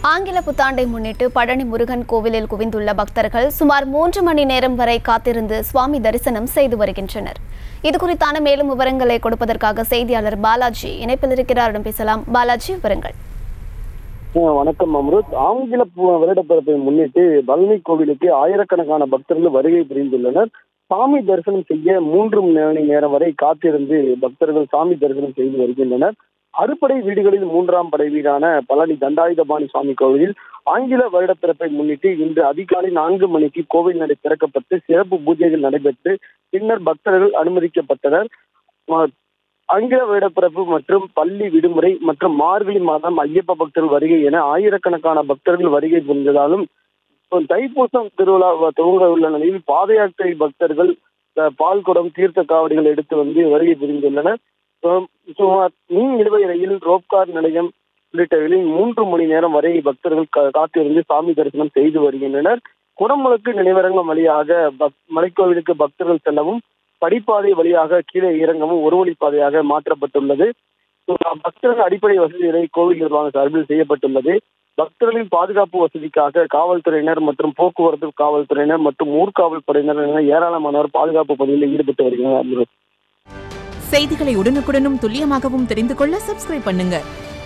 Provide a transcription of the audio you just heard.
ஆங்கில புத்தாண்டை முன்னிட்டு பழனி முருகன் கோவிலில் குவிந்துள்ள பக்தர்கள் சுமார் 3 மணி நேரம் வரை காத்திருந்து சுவாமி தரிசனம் செய்து வருகின்றனர். இதுகுறித்தான மேலும் விவரங்களை கொடுப்பதற்காக செய்தியாளர் பாலாஜி இணைப்பில் இருக்கிறார். பேசலாம். பாலாஜி, விவரங்கள். வணக்கம் அம்ருத். ஆங்கில வருடப்பிறப்பை முன்னிட்டு பழனி கோவிலுக்கு ஆயிரக்கணக்கான பக்தர்கள் வருகை புரிந்துள்ளனர். சாமி தரிசனம் செய்ய 3 மணி நேரம் வரை காத்திருந்து பக்தர்கள் சாமி தரிசனம் செய்து வருகின்றனர். அறுபடை வீடுகளில் 3ஆம் படை வீடான பழனி தண்டாயுதபாணி சுவாமி கோவிலில் ஆங்கில வருடப்பிறப்பை முன்னிட்டு இன்று அதிகாலை 4 மணிக்கு கோவில் நடை திறக்கப்பட்டு சிறப்பு பூஜைகள் நடைபெற்று பின்னர் பக்தர்கள் அனுமதிக்கப்பட்டனர். ஆங்கில வருடப்பிறப்பு மற்றும் பள்ளி விடுமுறை மற்றும் மார்கழி மாதம் ஐயப்ப பக்தர்கள் வருகை என ஆயிரக்கணக்கான பக்தர்கள் வருகை புரிந்ததாலும் தைப்பூசம் திருவிழா துவங்க உள்ள நிலையில் பாத யாத்திரை பக்தர்கள் பால்குடம் தீர்த்த காவடிகள் எடுத்து வந்து வருகை புரிந்துள்ளனர். சுமார் மீன் இழுவை ரயில், ரோப்கார் நிலையம் உள்ளிட்டவைகளில் 3 மணி நேரம் வரை பக்தர்கள் காத்திருந்து சாமி தரிசனம் செய்து வருகின்றனர். குடமுழுக்கு நினைவரங்கம் வழியாக மலைக்கோவிலுக்கு பக்தர்கள் செல்லவும் படிப்பாதை வழியாக கீழே இறங்கவும் ஒரு வழிப்பாதையாக மாற்றப்பட்டுள்ளது. பக்தர்கள் அடிப்படை வசதிகளை கோவில் நிர்வாகம் சார்பில் செய்யப்பட்டுள்ளது. பக்தர்களின் பாதுகாப்பு வசதிக்காக காவல்துறையினர் மற்றும் போக்குவரத்து காவல்துறையினர் மற்றும் ஊர்காவல் படையினர் என ஏராளமானோர் பாதுகாப்பு பணியில் ஈடுபட்டு வருகின்றனர். செய்திகளை உடனுக்குடனும் துல்லியமாகவும் தெரிந்து கொள்ள சப்ஸ்கிரைப் பண்ணுங்க.